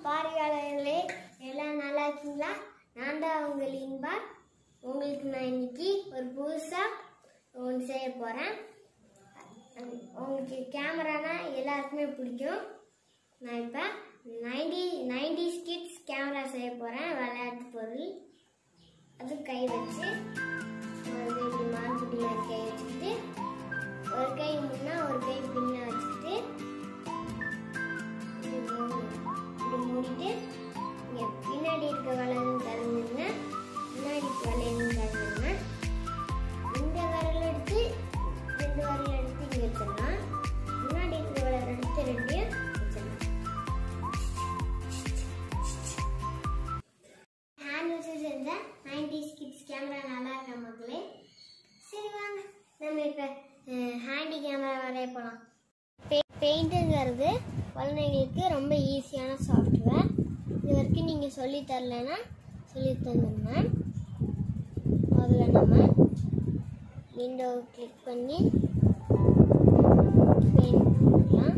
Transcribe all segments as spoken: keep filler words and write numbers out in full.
பார்வையாளர்களே, எல்லாம் நல்லா இருக்கீங்களா? நான் தான் உங்கள் இன்பா. உங்களுக்கு நான் இன்னைக்கு ஒரு புதுசாக ஒன்று செய்ய போகிறேன். உங்களுக்கு கேமரானா எல்லாருக்குமே பிடிக்கும். நான் இப்போ நைன்டி நைன்டிஸ் கிட்ஸ் கேமரா செய்ய போகிறேன். விளையாட்டு பொருள் அது கை வச்சு இப்படி மார்புட்டியில் கை வச்சுக்கிட்டு ஒரு கை முன்னா ஒரு கை பின்ன வச்சுக்கிட்டு இப்படி மூடிட்டு இங்கே பின்னாடி இருக்க வளையல் திறந்துருங்க, முன்னாடி இருக்க வளையல் திறந்துருங்க. இந்த விரல் எடுத்து ரெண்டு விரல் எடுத்து இங்கே வச்சிடலாம். முன்னாடி இருக்கிற விரல் எடுத்து ரெண்டையும் வச்சிடலாம். ஹேண்ட் வச்சு செஞ்ச நைன்டிஸ் கிட்ஸ் கேமரா நல்லா இருக்க மக்களே. சரி வாங்க நம்ம இப்போ ஹேண்டி கேமரா வரைய போகலாம். பெயிண்ட்டுங்கிறது குழந்தைங்களுக்கு ரொம்ப ஈஸியான சாஃப்ட்வேர். இது வரைக்கும் நீங்கள் சொல்லி தரலைன்னா சொல்லி தந்துருங்க. அதில் நம்ம விண்டோ கிளிக் பண்ணி பெயிண்ட் பண்ணலாம்.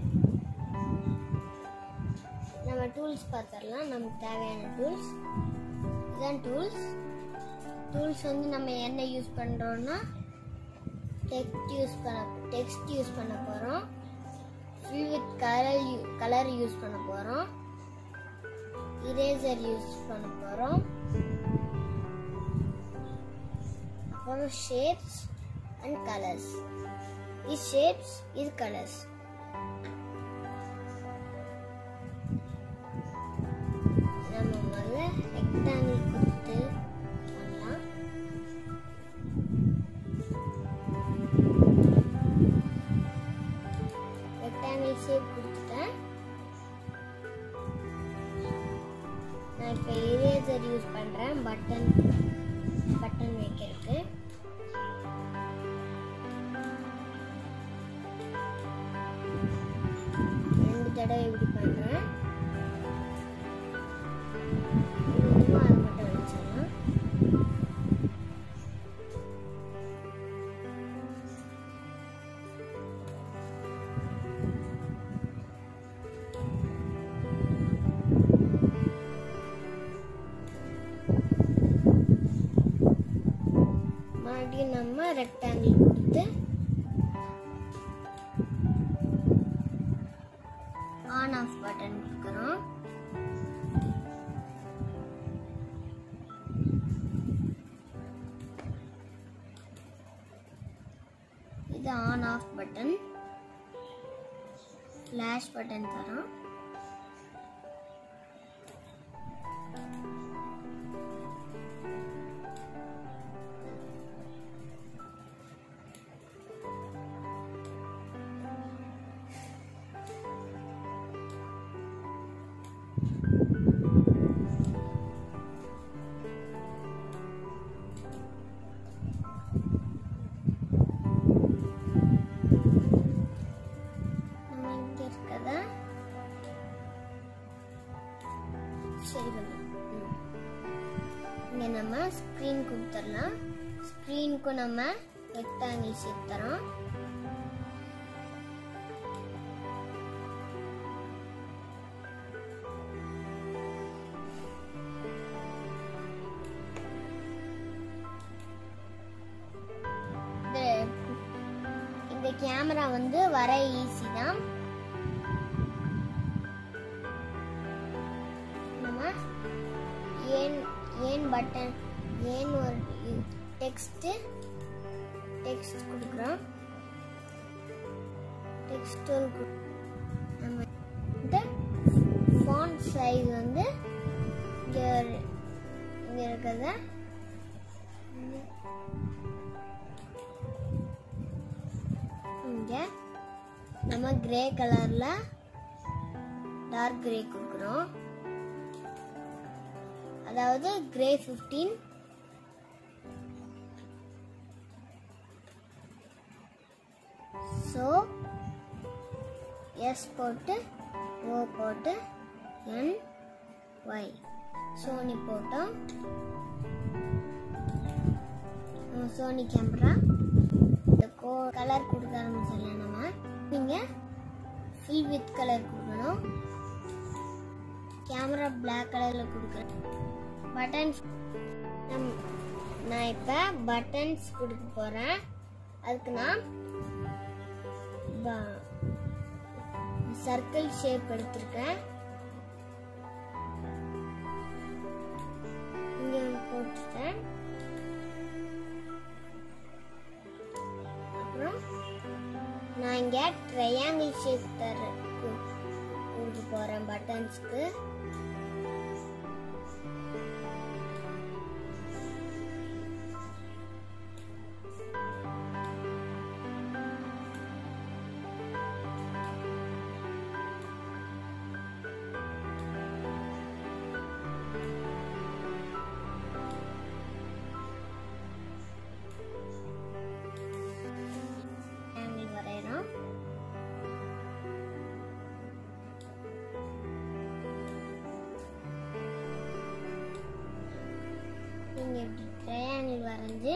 நம்ம டூல்ஸ் பார்த்துடலாம். நமக்கு தேவையான டூல்ஸ் இதுதான். டூல்ஸ் டூல்ஸ் வந்து நம்ம என்ன யூஸ் பண்ணுறோன்னா டெக்ஸ்ட் யூஸ் பண்ண டெக்ஸ்ட் யூஸ் பண்ண போகிறோம். Fill with colour colour use பண்ண போகிறோம். இரேசர் யூஸ் பண்ண போகிறோம். அப்புறம் ஷேப்ஸ் அண்ட் கலர்ஸ். இது ஷேப்ஸ், இது கலர்ஸ். நம்ம முதல்ல ரெக்டாங்கிள் கொடுத்து பண்ணலாம். ரெக்டாங்கிள் ஷேப் கொடுத்துட்டேன். நான் இப்போ இரேசர் யூஸ் பண்ணுறேன் பட்டன் பட்டன் வைக்கிறதுக்கு. ரெண்டு தடவை இப்படி பண்ணுறேன். அது மட்டும் வச்சிடலாம். மறுபடியும் நம்ம ரெக்டாங்கிள் கொடுத்து ஆன் ஆஃப் பட்டன் கொடுக்குறோம். இது on off button. Flash button தரோம். இங்கே நம்ம ஸ்க்ரீன் கொடுத்துடலாம். ஸ்க்ரீனுக்கு நம்ம ரெக்டாங்கிள் ஷேப் தரோம். இந்த கேமரா வந்து வர ஈஸி தான். ஏன் ஏன் பட்டன் ஏன் ஒரு டெக்ஸ்ட் டெக்ஸ்ட் கொடுக்குறோம். டெக்ஸ்ட் நம்ம இந்த ஃபாண்ட் சைஸ் வந்து இங்கே இங்கே இருக்கிறத இங்கே நம்ம கிரே கலரில் டார்க் கிரே கொடுக்குறோம். அதாவது கிரே ஃபிஃப்டீன். ஸோ எஸ் போட்டு ஓ போட்டு என் ஒய் சோனி போட்டோம். சோனி கேமரா இந்த கோ கலர் கொடுக்க ஆரம்பிச்சிடலாம். நம்ம நீங்கள் ஃபில் வித் கலர் கொடுக்கணும். கேமரா பிளாக் கலரில் கொடுக்குறேன். பட்டன்ஸ் நான் இப்போ பட்டன்ஸ் கொடுக்க போகிறேன். அதுக்கு நான் சர்க்கிள் ஷேப் எடுத்திருக்கேன். இங்கே போட்டுட்டேன். அப்புறம் நான் இங்கே ட்ரையாங்கிள் ஷேப் தர கொடுக்க போகிறேன் பட்டன்ஸ்க்கு. ட்ரையாங்கிள் வரைஞ்சி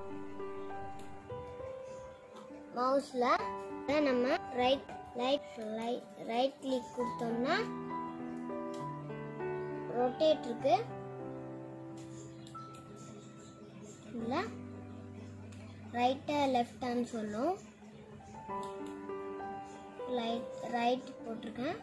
மவுஸ்ல நம்ம ரைட் ரைட் ரைட் கிளிக் கொடுத்தோம்னா ரொட்டேட் இருக்கு. இல்ல ரைட்டா லெஃப்டான்னு சொல்லும். ரைட் ரைட் போட்டிருக்கேன்.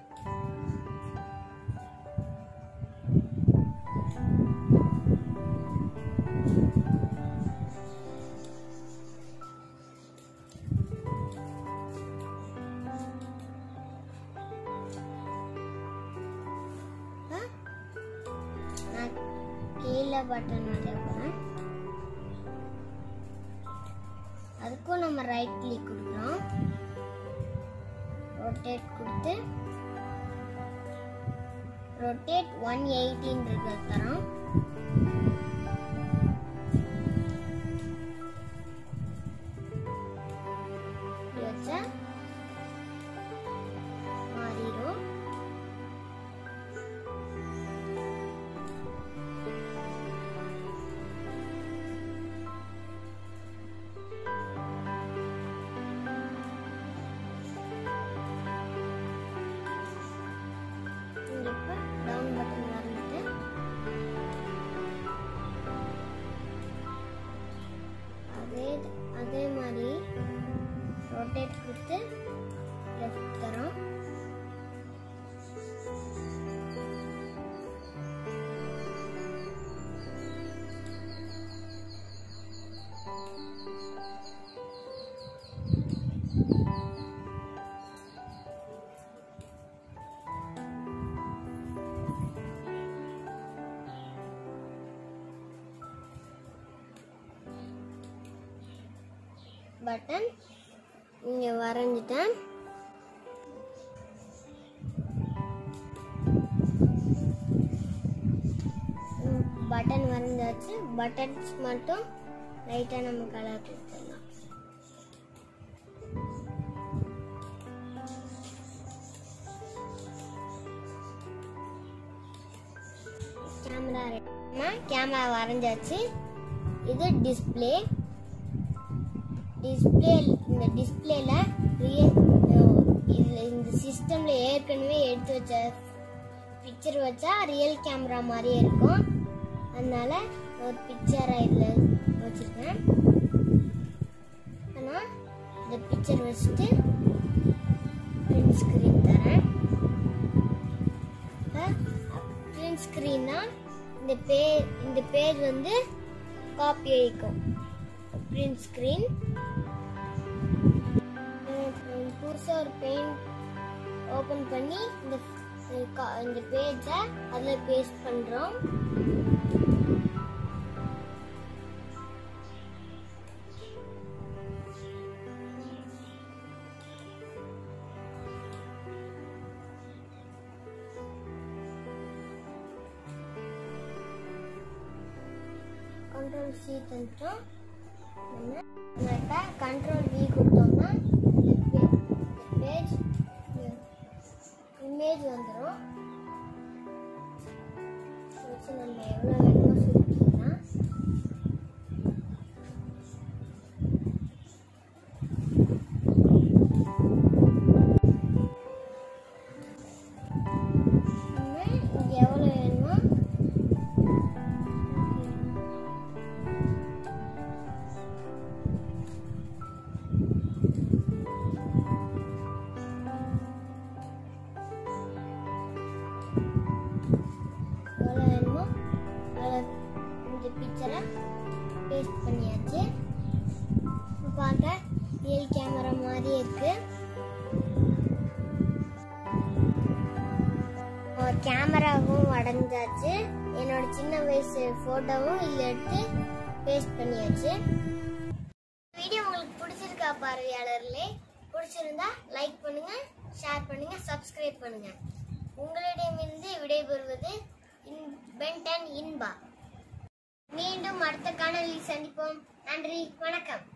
கீழே பட்டன் வரைய போறேன். அதுக்கும் நம்ம ரைட் கிளிக் கொடுக்குறோம். ரொட்டேட் கொடுத்து ரொட்டேட் ஒன் எயிட்டின் இருக்கு தரோம். வச்சா மாறிடும். டவுன் பட்டன் வரைஞ்சிட்டு அதே அதே மாதிரி ரொட்டேட் கொடுத்து லெஃப்ட் தரோம். பட்டன் இங்க வரைஞ்சிட்டேன். பட்டன் வரைஞ்சாச்சு. பட்டன்ஸ் மட்டும் லைட்டா நம்ம கலர் கொடுத்துடலாம். கேமரா கேமரா வரைஞ்சாச்சு. இது டிஸ்பிளே. டிஸ்பிளே இந்த டிஸ்பிளேல இந்த சிஸ்டம்ல ஏற்கனவே எடுத்து வச்ச பிக்சர் வச்சா ரியல் கேமரா மாதிரியே இருக்கும். அதனால ஒரு பிக்சரை இதில் வச்சிருக்கேன். ஆனால் இந்த பிக்சர் வச்சுட்டு பிரிண்ட் ஸ்க்ரீன் தரேன். பிரிண்ட் ஸ்க்ரீன்னா இந்த பேஜ் இந்த பேஜ் வந்து காப்பி ஆகிக்கும். பிரிண்ட் ஸ்க்ரீன் புதுசாக ஒரு பெயிண்ட் ஓப்பன் பண்ணி இந்த இந்த பேஜை அதில் பேஸ்ட் பண்ணுறோம். கண்ட்ரோல் சி தந்துட்டோம். கண்ட்ரோல் வி கொடுத்தோம்னா பேஜ் இமேஜ் வந்துடும். நம்ம எவ்வளோ வேணுமோ சுருக்கிக்கலாம். இங்கே பார்க்க ரியல் கேமரா மாதிரியே இருக்கு. கேமராவும் உடஞ்சாச்சு. என்னோட சின்ன வயசு போட்டோவும் இதில் எடுத்து பேஸ்ட் பண்ணியாச்சு. வீடியோ உங்களுக்கு பிடிச்சிருக்கா பார்வையாளர்களே? பிடிச்சிருந்தா லைக் பண்ணுங்க, ஷேர் பண்ணுங்க, சப்ஸ்கிரைப் பண்ணுங்க. உங்களிடமிருந்து விடைபெறுவது பென் டென் இன்பா. மீண்டும் அடுத்த காணொலியில் சந்திப்போம். நன்றி, வணக்கம்.